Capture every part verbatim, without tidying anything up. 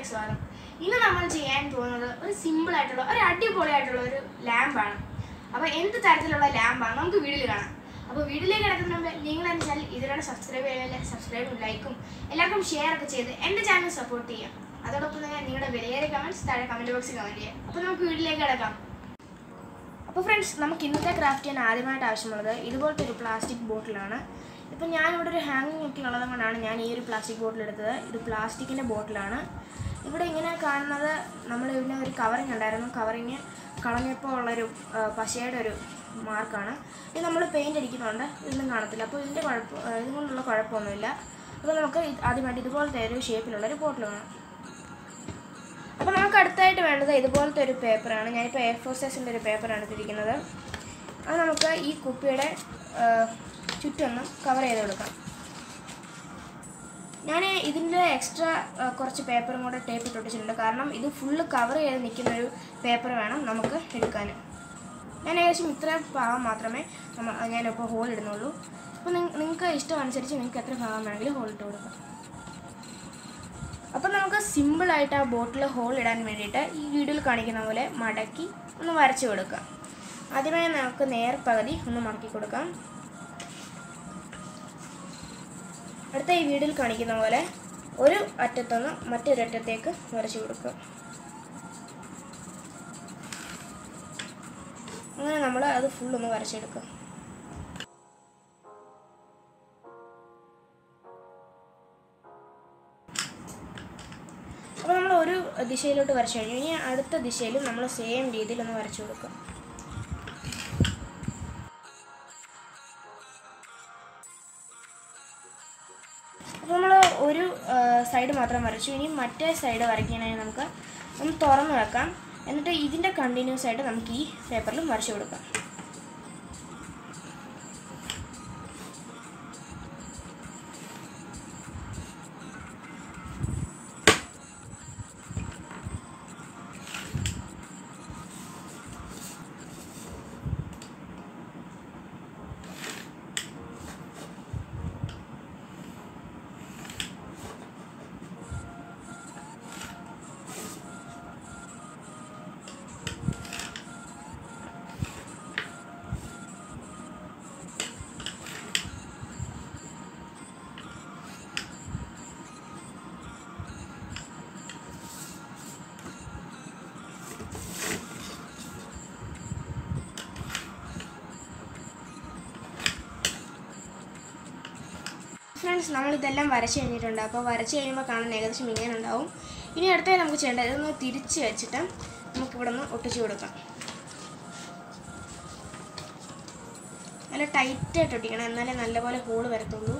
വീഡിയോയിലേക്ക് സ്വാഗതം. ഇന്ന് നമ്മൾ ചെയ്യാൻ പോകുന്നത് ഒരു സിമ്പിൾ ആയിട്ടുള്ള ഒരു അടിപൊളിയായിട്ടുള്ള ഒരു ലാമ്പാണ്. അപ്പോൾ എന്ത് തരത്തിലുള്ള ലാമ്പാണ് നമുക്ക് വീഡിയോയിൽ കാണാം. അപ്പോൾ വീഡിയോയിലേക്ക് കിടക്കുന്ന മുമ്പ് നിങ്ങൾ എൻ്റെ ചാനൽ ഇതിലൂടെ സബ്സ്ക്രൈബ് ചെയ്യാൻ സബ്സ്ക്രൈബും ലൈക്കും എല്ലാവർക്കും ഷെയർ ഒക്കെ ചെയ്ത് എൻ്റെ ചാനൽ സപ്പോർട്ട് ചെയ്യാം. അതോടൊപ്പം തന്നെ നിങ്ങളുടെ വിലയേറിയ കമൻറ്റ്സ് താഴെ കമൻറ്റ് ബോക്സിൽ കമൻറ്റ് ചെയ്യാം. അപ്പോൾ നമുക്ക് വീഡിയോയിലേക്ക് കിടക്കാം. അപ്പോൾ ഫ്രണ്ട്സ്, നമുക്ക് ഇന്നത്തെ ക്രാഫ്റ്റ് ചെയ്യാൻ ആദ്യമായിട്ട് ആവശ്യമുള്ളത് ഇതുപോലത്തെ ഒരു പ്ലാസ്റ്റിക് ബോട്ടിലാണ്. ഇപ്പം ഞാനിവിടെ ഒരു ഹാങ്ങിങ് ഒക്കെ ഉള്ളത് കൊണ്ടാണ് ഞാൻ ഈ ഒരു പ്ലാസ്റ്റിക് ബോട്ടിൽ എടുത്തത്. ഇത് പ്ലാസ്റ്റിക്കിൻ്റെ ബോട്ടിലാണ്. ഇവിടെ ഇങ്ങനെ കാണുന്നത് നമ്മൾ ഇതിൻ്റെ ഒരു കവറിങ് ഉണ്ടായിരുന്നു. കവറിങ് കളഞ്ഞപ്പോൾ ഉള്ളൊരു പശയുടെ ഒരു മാർക്കാണ്. ഇത് നമ്മൾ പെയിൻ്റ് അടിക്കുന്നുണ്ട്, ഇതൊന്നും കാണത്തില്ല. അപ്പോൾ ഇതിൻ്റെ കുഴപ്പം ഇതുകൊണ്ടുള്ള കുഴപ്പമൊന്നുമില്ല. അപ്പോൾ നമുക്ക് ആദ്യമായിട്ട് ഇതുപോലത്തെ ഒരു ഷേപ്പിലുള്ളൊരു ബോട്ടിൽ വേണം. അപ്പോൾ നമുക്ക് അടുത്തായിട്ട് വേണ്ടത് ഇതുപോലത്തെ ഒരു പേപ്പറാണ്. ഞാനിപ്പോൾ എ ഫോർ സൈസിൻ്റെ ഒരു പേപ്പറാണ് എടുത്തിരിക്കുന്നത്. അത് നമുക്ക് ഈ കുപ്പിയുടെ ചുറ്റൊന്ന് കവർ ചെയ്ത് കൊടുക്കാം. ഞാൻ ഇതിൻ്റെ എക്സ്ട്രാ കുറച്ച് പേപ്പറും കൂടെ ടേപ്പ് ഇട്ടൊട്ടിച്ചിട്ടുണ്ട്. കാരണം ഇത് ഫുള്ള് കവർ ചെയ്ത് നിൽക്കുന്നൊരു പേപ്പർ വേണം നമുക്ക് എടുക്കാൻ. ഞാൻ ഏകദേശം ഇത്ര ഭാഗം മാത്രമേ നമ്മൾ ഞാനിപ്പോൾ ഹോൾ ഇടുന്നുള്ളൂ. അപ്പോൾ നിങ്ങൾക്ക് ഇഷ്ടം അനുസരിച്ച് നിങ്ങൾക്ക് എത്ര ഭാഗം വേണമെങ്കിലും ഹോൾ ഇട്ട് കൊടുക്കാം. അപ്പോൾ നമുക്ക് സിമ്പിളായിട്ട് ആ ബോട്ടിൽ ഹോൾ ഇടാൻ വേണ്ടിയിട്ട് ഈ വീഡിയോയിൽ കാണിക്കുന്ന പോലെ മടക്കി ഒന്ന് വരച്ച് കൊടുക്കാം. ആദ്യമായി നമുക്ക് നേർപകുതി ഒന്ന് മടക്കി കൊടുക്കാം. അടുത്ത ഈ വീഡിയോയിൽ കാണിക്കുന്ന പോലെ ഒരു അറ്റത്തുനിന്ന് മറ്റൊരു അറ്റത്തേക്ക് വരച്ച് കൊടുക്കുക. അങ്ങനെ നമ്മൾ അത് ഫുള്ളൊന്ന് വരച്ചെടുക്കുക. അപ്പോൾ നമ്മൾ ഒരു ദിശയിലോട്ട് വരച്ചു കഴിഞ്ഞു. ഇനി അടുത്ത ദിശയിലും നമ്മൾ സെയിം രീതിയിൽ ഒന്ന് വരച്ചു കൊടുക്കുക. അപ്പോൾ നമ്മൾ ഒരു സൈഡ് മാത്രം വരച്ചു. ഇനി മറ്റേ സൈഡ് വരയ്ക്കാനായി നമുക്ക് ഒന്ന് തുറന്ന് വെക്കാം. എന്നിട്ട് ഇതിൻ്റെ കണ്ടിന്യൂസ് ആയിട്ട് നമുക്ക് ഈ പേപ്പറിലും വരച്ചു കൊടുക്കാം. ഫ്രണ്ട്സ്, നമ്മളിതെല്ലാം വരച്ച് കഴിഞ്ഞിട്ടുണ്ട്. അപ്പോൾ വരച്ച് കഴിയുമ്പോൾ കാണാൻ ഏകദേശം ഇങ്ങനെ ഉണ്ടാവും. ഇനി അടുത്തായി നമുക്ക് ചെയ്യേണ്ടത് ഇതൊന്ന് തിരിച്ച് വെച്ചിട്ട് നമുക്കിവിടെ നിന്ന് ഒട്ടിച്ച് കൊടുക്കാം. നല്ല ടൈറ്റായിട്ട് ഒട്ടിക്കണം, എന്നാലേ നല്ലപോലെ ഹോള് വരത്തുള്ളൂ.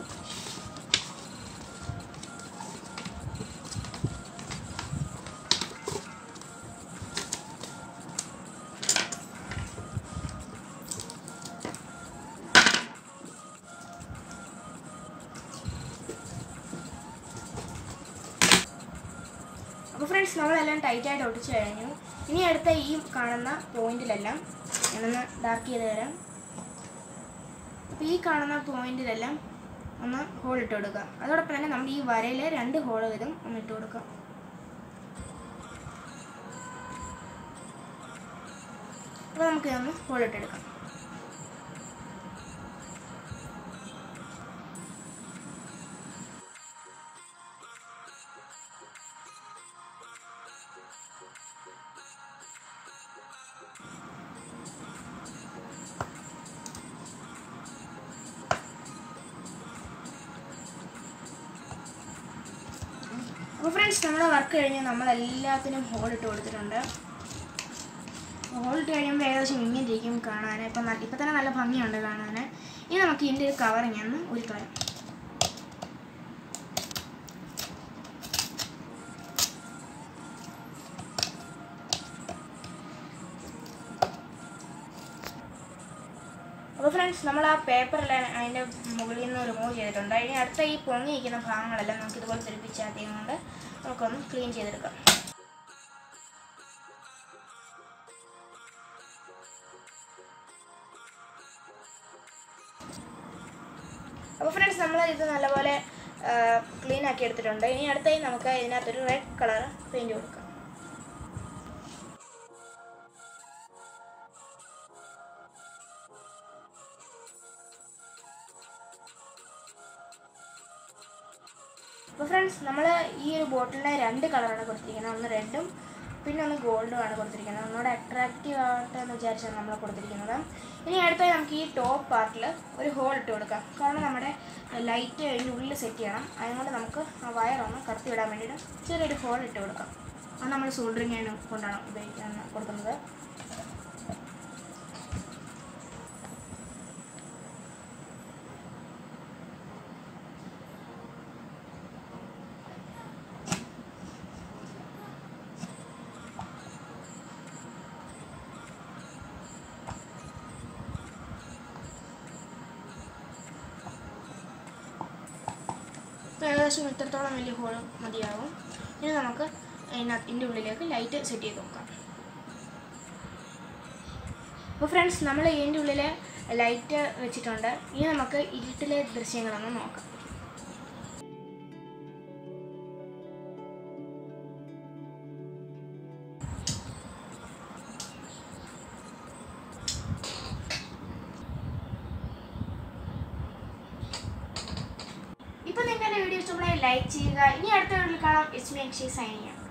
അപ്പോൾ ഫ്രണ്ട്സ്, നമ്മളെല്ലാം ടൈറ്റായിട്ട് ഒട്ടിച്ച് കഴിഞ്ഞു. ഇനി അടുത്ത ഈ കാണുന്ന പോയിന്റിലെല്ലാം ഞാനൊന്ന് ഡാർക്ക് ചെയ്ത് തരാം. അപ്പോൾ ഈ കാണുന്ന പോയിന്റിലെല്ലാം ഒന്ന് ഹോൾ ഇട്ട് കൊടുക്കുക. അതോടൊപ്പം തന്നെ നമ്മൾ ഈ വരയിൽ രണ്ട് ഹോൾ വീതം ഒന്ന് ഇട്ട് കൊടുക്കുക. അപ്പോൾ നമുക്ക് ഇതൊന്ന് ഹോൾ ഇട്ടെടുക്കാം. അപ്പോൾ ഫ്രണ്ട്സ്, നമ്മുടെ വർക്ക് കഴിഞ്ഞ് നമ്മളെല്ലാത്തിനും ഹോൾ ഇട്ട് കൊടുത്തിട്ടുണ്ട്. ഹോൾ ഇട്ട് കഴിയുമ്പോൾ ഏകദേശം ഇങ്ങനെ ഇരിക്കും കാണാൻ. ഇപ്പം നല്ല ഇപ്പം തന്നെ നല്ല ഭംഗിയുണ്ട് കാണാൻ. ഇനി നമുക്ക് ഇതിൻ്റെ ഒരു കവറിങ് ഒന്ന് ഉരുത്തരാം. അപ്പോൾ ഫ്രണ്ട്സ്, നമ്മൾ ആ പേപ്പറെല്ലാം അതിൻ്റെ മുകളിൽ നിന്ന് റിമൂവ് ചെയ്തിട്ടുണ്ട്. ഇനി അടുത്ത ഈ പൊങ്ങിയിരിക്കുന്ന ഭാഗങ്ങളെല്ലാം നമുക്ക് ഇതുപോലെ തെറിപ്പിച്ചാദ്യം കൊണ്ട് നമുക്കൊന്ന് ക്ലീൻ ചെയ്തെടുക്കാം. അപ്പോൾ ഫ്രണ്ട്സ്, നമ്മൾ ഇത് നല്ലപോലെ ക്ലീൻ ആക്കി എടുത്തിട്ടുണ്ട്. ഇനി അടുത്തായി നമുക്ക് ഇതിനകത്തൊരു റെഡ് കളർ പെയിൻറ് കൊടുക്കാം. അപ്പോൾ ഫ്രണ്ട്സ്, നമ്മൾ ഈ ഒരു ബോട്ടിലിനെ രണ്ട് കളറാണ് കൊടുത്തിരിക്കുന്നത്. ഒന്ന് റെഡും പിന്നെ ഒന്ന് ഗോൾഡും ആണ് കൊടുത്തിരിക്കുന്നത്. ഒന്നുകൂടെ അട്രാക്റ്റീവ് ആവട്ടെ എന്ന് വിചാരിച്ചാണ് നമ്മൾ കൊടുത്തിരിക്കുന്നത്. ഇനി അടുത്തായി നമുക്ക് ഈ ടോപ്പ് പാർട്ടിൽ ഒരു ഹോൾ ഇട്ട് കൊടുക്കാം. കാരണം നമ്മുടെ ലൈറ്റ് അതിൻ്റെ ഉള്ളിൽ സെറ്റ് ചെയ്യണം. അതുകൊണ്ട് നമുക്ക് ആ വയറൊന്ന് കടത്തി വിടാൻ വേണ്ടിയിട്ട് ചെറിയൊരു ഹോൾ ഇട്ട് കൊടുക്കാം. അത് നമ്മൾ സോൾഡറിങ് ആണ് കൊണ്ടാണ് ഉപയോഗിക്കാൻ കൊടുക്കുന്നത്. ഇപ്പോൾ ഏകദേശം ഇത്രത്തോളം വലിയ ഹോൾ മതിയാവും. ഇനി നമുക്ക് ഇതിൻ്റെ ഉള്ളിലേക്ക് ലൈറ്റ് സെറ്റ് ചെയ്ത് നോക്കാം. അപ്പോൾ ഫ്രണ്ട്സ്, നമ്മൾ ഇതിൻ്റെ ഉള്ളിൽ ലൈറ്റ് വെച്ചിട്ടുണ്ട്. ഇനി നമുക്ക് ഇരുട്ടിലെ ദൃശ്യങ്ങളൊന്ന് നോക്കാം. ഇപ്പോൾ നിങ്ങൾക്ക് എൻ്റെ വീഡിയോ ഇഷ്ടമായി ലൈക്ക് ചെയ്യുക. ഇനി അടുത്ത വീഡിയോയിൽ കാണാം. It's me Akshay signing out.